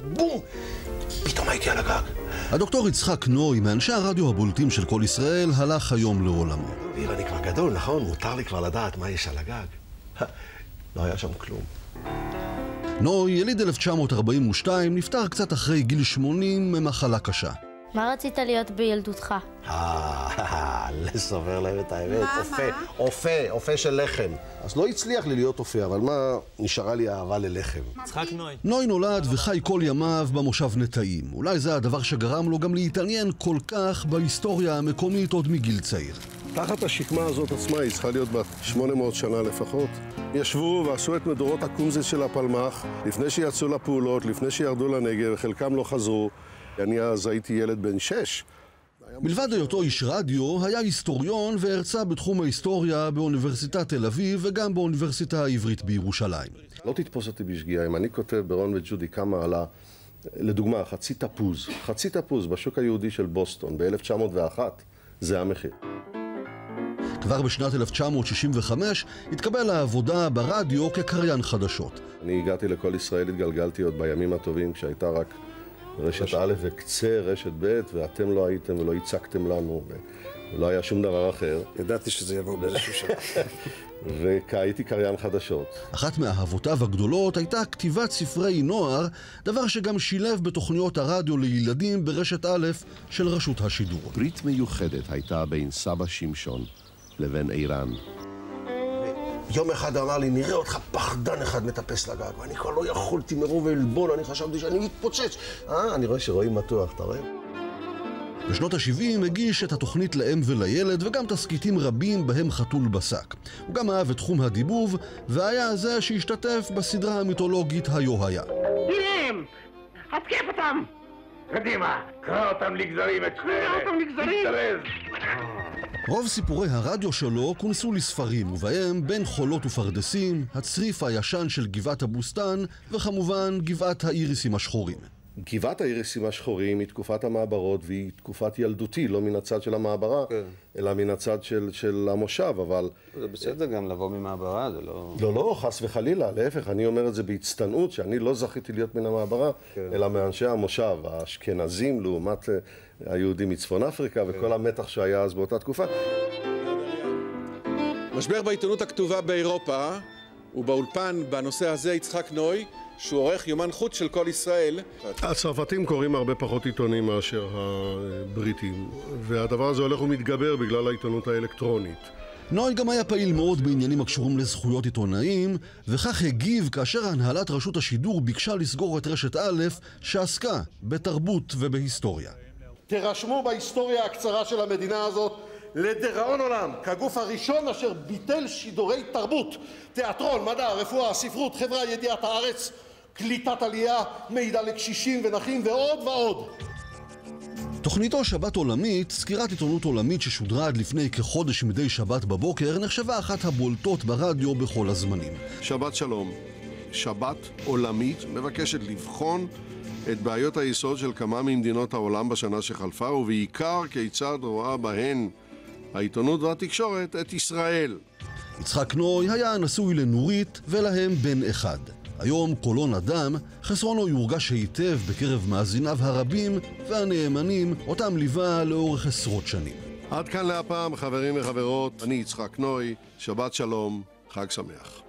בום! פתאום הייתי על הגג. הדוקטור יצחק נוי, מאנשי הרדיו הבולטים של כל ישראל, הלך היום לעולמו. ואם אני כבר גדול, נכון? מותר לי כבר לדעת מה יש על הגג. לא היה שם כלום. נוי, יליד 1942, נפטר קצת אחרי גיל 80 ממחלה קשה. מה רצית להיות בילדותך? לסבר להם את האמת. אופה של לחם. אז לא הצליח לי להיות אופה, אבל מה, נשארה לי אהבה ללחם. יצחק נוי. נוי נולד וחי כל ימיו במושב נטעים. אולי זה הדבר שגרם לו גם להתעניין כל כך בהיסטוריה המקומית עוד מגיל צעיר. תחת השקמה הזאת עצמה היא צריכה להיות בת 800 שנה לפחות. ישבו ועשו את מדורות הקומזיס של הפלמ"ח, לפני שיצאו לפעולות, לפני שירדו לנגב, חלקם לא חזרו. אני אז הייתי ילד בן 6. מלבד היותו איש רדיו, היה היסטוריון והרצה בתחום ההיסטוריה באוניברסיטת תל אביב וגם באוניברסיטה העברית בירושלים. לא תתפוס אותי בשגיאה, אם אני כותב ברון וג'ודי כמה עלה, לדוגמה, חצי תפוז בשוק היהודי של בוסטון ב-1901, זה המחיר. כבר בשנת 1965 התקבל לעבודה ברדיו כקריין חדשות. אני הגעתי לכל ישראל, התגלגלתי עוד בימים הטובים כשהייתה רק רשת א' וקצה רשת ב', ואתם לא הייתם ולא הצגתם לנו, ולא היה שום דבר אחר. ידעתי שזה יבוא באיזשהו שעה. והייתי קריין חדשות. אחת מאהבותיו הגדולות הייתה כתיבת ספרי נוער, דבר שגם שילב בתוכניות הרדיו לילדים ברשת א' של רשות השידור. ברית מיוחדת הייתה בין סבא שמשון לבין אירן. יום אחד אמר לי, נראה אותך פחדן אחד מטפס לגג, ואני כבר לא יכולתי מרוב אלבון, אני חשבתי שאני מתפוצץ. אני רואה שרואים מתוח, אתה רואה? בשנות ה-70 הגיש את התוכנית לאם ולילד וגם תסקיטים רבים בהם חתול בשק. הוא גם אהב את תחום הדיבוב, והיה זה שהשתתף בסדרה המיתולוגית היו היה. הנה, התקף אותם! קדימה, קרא אותם לגזרים את שניהם. רוב סיפורי הרדיו שלו כונסו לספרים, ובהם בין חולות ופרדסים, הצריף הישן של גבעת הבוסתן, וכמובן גבעת האיריסים השחורים. גבעת האיריסים השחורים היא תקופת המעברות, והיא תקופת ילדותי, לא מן הצד של המעברה, אלא מן הצד של המושב, אבל... זה בסדר גם לבוא ממעברה, זה לא... לא, חס וחלילה, להפך, אני אומר את זה בהצטנעות, שאני לא זכיתי להיות מן המעברה, אלא מאנשי המושב, האשכנזים לעומת היהודים מצפון אפריקה, וכל המתח שהיה אז באותה תקופה. משבר בעיתונות הכתובה באירופה, ובאולפן בנושא הזה יצחק נוי, שהוא עורך יומן חוץ של כל ישראל. הצרפתים קוראים הרבה פחות עיתונים מאשר הבריטים, והדבר הזה הולך ומתגבר בגלל העיתונות האלקטרונית. נוי גם היה פעיל מאוד בעניינים הקשורים לזכויות עיתונאים, וכך הגיב כאשר הנהלת רשות השידור ביקשה לסגור את רשת א' שעסקה בתרבות ובהיסטוריה. תרשמו בהיסטוריה הקצרה של המדינה הזאת לדיראון עולם, כגוף הראשון אשר ביטל שידורי תרבות, תיאטרון, מדע, רפואה, ספרות, חברה, ידיעת הארץ, קליטת עלייה, מידע לקשישים ונכים ועוד ועוד. תוכניתו שבת עולמית, סקירת עיתונות עולמית ששודרה עד לפני כחודש מדי שבת בבוקר, נחשבה אחת הבולטות ברדיו בכל הזמנים. שבת שלום, שבת עולמית, מבקשת לבחון את בעיות היסוד של כמה ממדינות העולם בשנה שחלפה, ובעיקר כיצד רואה בהן העיתונות והתקשורת את ישראל. יצחק נוי היה נשוי לנורית ולהם בן אחד. היום קולו נדם, חסרונו יורגש היטב בקרב מאזיניו הרבים והנאמנים, אותם ליווה לאורך עשרות שנים. עד כאן להפעם, חברים וחברות, אני יצחק נוי, שבת שלום, חג שמח.